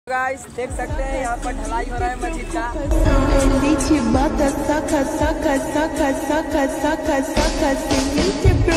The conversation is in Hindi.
गाइस देख सकते हैं यहाँ पर ढलाई हो रहा है मस्जिद का।